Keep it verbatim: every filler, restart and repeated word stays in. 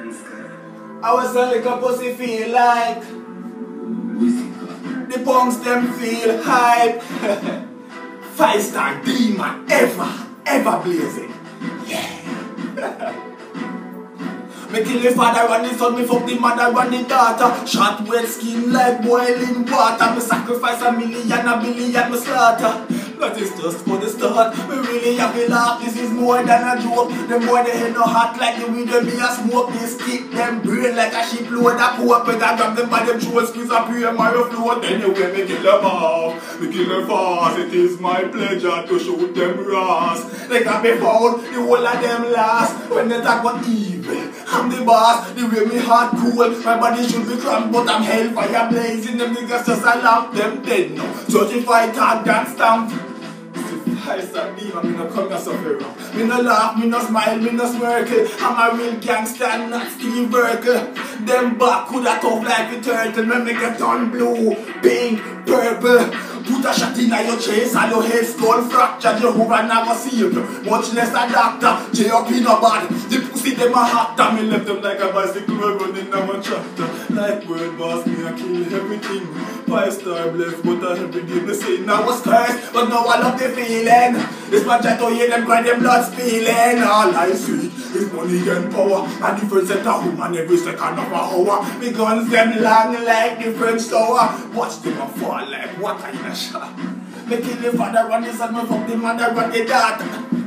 I was a little pussy feel like the punks them feel hype. Five star demon ever, ever blazing. Yeah. Me kill the father and the son, me fuck the mother and the daughter. Shot wet skin like boiling water. Me sacrifice a million, a billion, me slaughter. That is just for the start. We really have to laugh, this is more than a joke. The more they head no hot like the weed when me a smoke. They stick them brain like a ship load of coke. Me I grab them by them throat, squeeze a pray my float. Anyway, me kill them off, me kill them fast. It is my pleasure to shoot them ras. They got me found, the whole of them last. When they talk about evil, I'm the boss. The way me heart cool, my body should be cramped, but I'm hellfire blazing. Them niggas just a lamp, them dead now. Certified tag and stamp. I said, demon, me no come here suffer. Me no laugh, me no smile, me no smirkle. I'm a real gangster, not Steve Urkel. Them back coulda tough like a turtle. Me make it turn blue, pink, purple. Put a shot in your chest and your head skull fracture. Jehovah never saved you, much less a doctor. J up in a bad, the pussy them a hot. Me left them like a bicycle running down a tractor. Like word boss, me a kill everything. Five star blessed, but I every day me say now was cursed, but now I love the feeling. This man try to hear them cry, them blood spilling. All I see is money and power. A different set of woman every second of a hour. Me guns them long like different sour. Watch them a fall like water in a shot. Me kill the father and the son, me fuck the mother and the daughter.